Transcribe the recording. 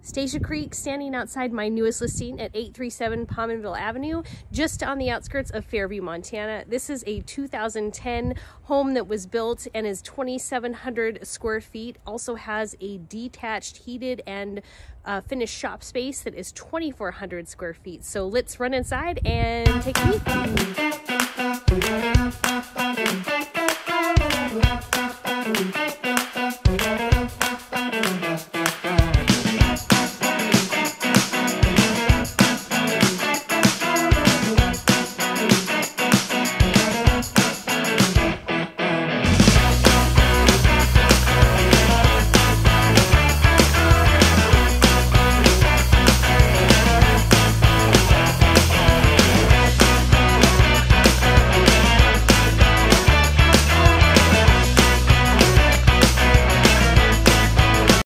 Stacia Creek, standing outside my newest listing at 837 Pominille Avenue, just on the outskirts of Fairview, Montana. This is a 2010 home that was built and is 2,700 square feet. Also has a detached heated and finished shop space that is 2,400 square feet. So let's run inside and take a peek.